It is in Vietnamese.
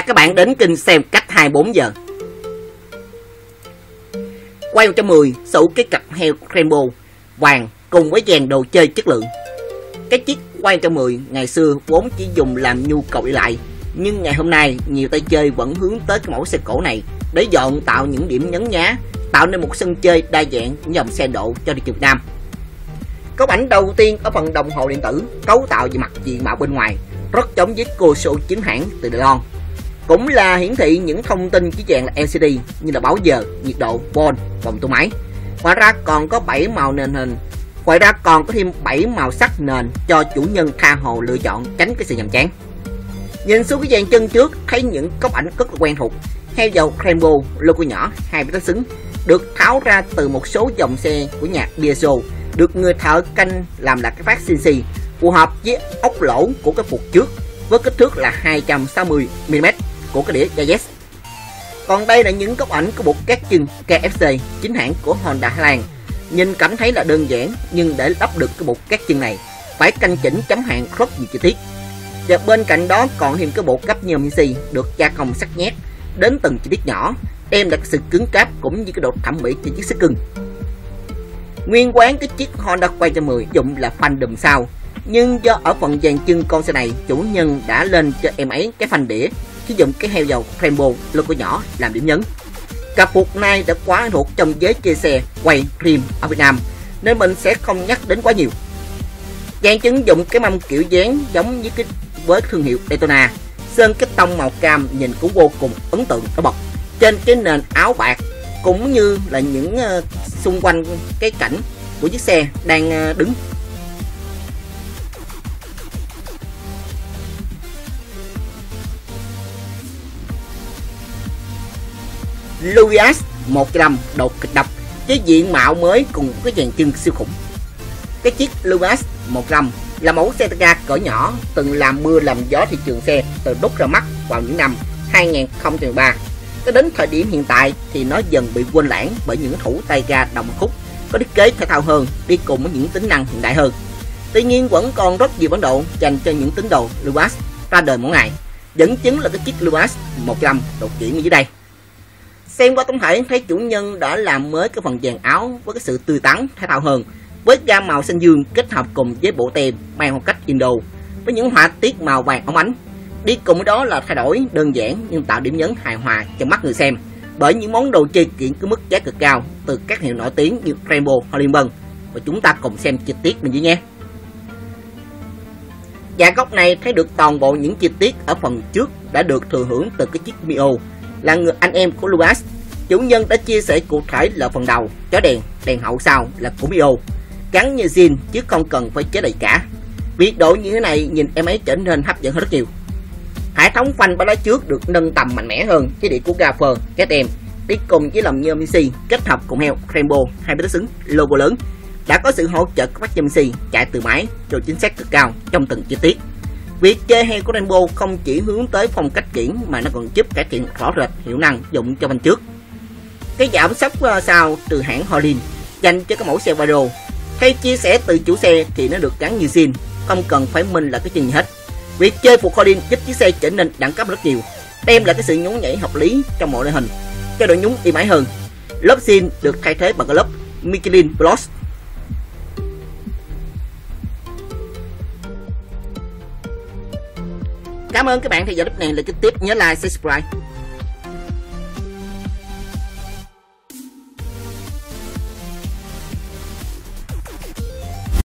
các bạn đến kênh xem cách 24 giờ. Quay 110 sở hữu cái cặp heo Rainbow vàng cùng với dàn đồ chơi chất lượng. Cái chiếc quay 110 ngày xưa vốn chỉ dùng làm nhu cầu đi lại, nhưng ngày hôm nay nhiều tay chơi vẫn hướng tới cái mẫu xe cổ này để dọn tạo những điểm nhấn nhá, tạo nên một sân chơi đa dạng những dòng xe độ cho thị trường Việt Nam. Cấu ảnh đầu tiên ở phần đồng hồ điện tử, cấu tạo về mặt diện mạo bên ngoài rất giống với cô số chính hãng từ Đài Loan, cũng là hiển thị những thông tin chỉ dạng là LCD như là báo giờ, nhiệt độ, volt, vòng tua máy. Ngoài ra còn có 7 màu nền hình. Ngoài ra còn có thêm 7 màu sắc nền cho chủ nhân tha hồ lựa chọn, tránh cái sự nhàm chán. Nhìn xuống cái dàn chân trước thấy những cấu ảnh rất là quen thuộc. Heo dầu Rainbow logo nhỏ 2 bánh xứng được tháo ra từ một số dòng xe của nhà Peugeot, được người thợ canh làm là cái phát CNC phù hợp với ốc lỗ của cái phục trước với kích thước là 260 mm của cái đĩa Yaris. Còn đây là những góc ảnh của bộ cát chân KFC chính hãng của Honda Thái Lan. Nhìn cảm thấy là đơn giản, nhưng để lắp được cái bộ cát chân này phải canh chỉnh chấm hạn rất nhiều chi tiết. Và bên cạnh đó còn thêm cái bộ cáp nhôm CNC được gia công sắc nét đến từng chi tiết nhỏ, đem lại sự cứng cáp cũng như cái độ thẩm mỹ cho chiếc xe cưng. Nguyên quán cái chiếc Honda Quay 110 dụng là phanh đùm sau, nhưng do ở phần dàn chân con xe này chủ nhân đã lên cho em ấy cái phanh đĩa sử dụng cái heo dầu Rainbow logo nhỏ làm điểm nhấn. Cặp phục này đã quá thuộc trong giới chơi xe quay rim ở Việt Nam nên mình sẽ không nhắc đến quá nhiều. Dàn chân dùng cái mâm kiểu dáng giống với thương hiệu Daytona, sơn cái tông màu cam nhìn cũng vô cùng ấn tượng nổi bật trên cái nền áo bạc, cũng như là những xung quanh cái cảnh của chiếc xe đang đứng. Louis 1.5 đột kịch độc với diện mạo mới cùng cái dàn chân siêu khủng. Cái chiếc Louis 1.5 là mẫu xe tay ga cỡ nhỏ từng làm mưa làm gió thị trường xe từ đúc ra mắt vào những năm 2013. Cho đến thời điểm hiện tại thì nó dần bị quên lãng bởi những thủ tay ga đồng khúc có thiết kế thể thao hơn, đi cùng với những tính năng hiện đại hơn. Tuy nhiên vẫn còn rất nhiều bản đồ dành cho những tín đồ Louis ra đời mỗi ngày. Dẫn chứng là cái chiếc Louis 1.5 đột chuyển như dưới đây. Xem qua tổng thể thấy chủ nhân đã làm mới cái phần dàn áo với cái sự tươi tắn thể thao hơn, với gam màu xanh dương kết hợp cùng với bộ tem mang phong cách Indo với những họa tiết màu vàng óng ánh. Đi cùng với đó là thay đổi đơn giản nhưng tạo điểm nhấn hài hòa cho mắt người xem bởi những món đồ chơi kiện có mức giá cực cao từ các hiệu nổi tiếng như Rainbow, Hollywood. Và chúng ta cùng xem chi tiết bên dưới nhé. Và góc này thấy được toàn bộ những chi tiết ở phần trước đã được thừa hưởng từ cái chiếc Mio, là người anh em của Louis. Chủ nhân đã chia sẻ cụ thể là phần đầu, chó đèn hậu sau là của Mio, gắn như zin chứ không cần phải chế đầy cả. Việc độ như thế này nhìn em ấy trở nên hấp dẫn hơn rất nhiều. Hệ thống phanh ba lá trước được nâng tầm mạnh mẽ hơn với đĩa của Gaffer, cái tem đi cùng với lồng nhôm CNC kết hợp cùng heo Rainbow 2 bánh xứng logo lớn, đã có sự hỗ trợ của các nhôm CNC chạy từ máy rồi chính xác cực cao trong từng chi tiết. Việc chơi heo của Rainbow không chỉ hướng tới phong cách kiển mà nó còn giúp cải thiện rõ rệt hiệu năng dụng cho bên trước. Cái giảm sóc sau từ hãng Holland dành cho các mẫu xe Vado, theo chia sẻ từ chủ xe thì nó được gắn như zin, không cần phải minh là cái chân gì hết. Việc chơi phục Holland giúp chiếc xe trở nên đẳng cấp rất nhiều, đem lại cái sự nhún nhảy hợp lý trong mọi loại hình, cho độ nhún êm ái hơn. Lớp zin được thay thế bằng cái lớp Michelin Plus. Cảm ơn các bạn theo dõi clip này. Là tiếp nhớ like, subscribe.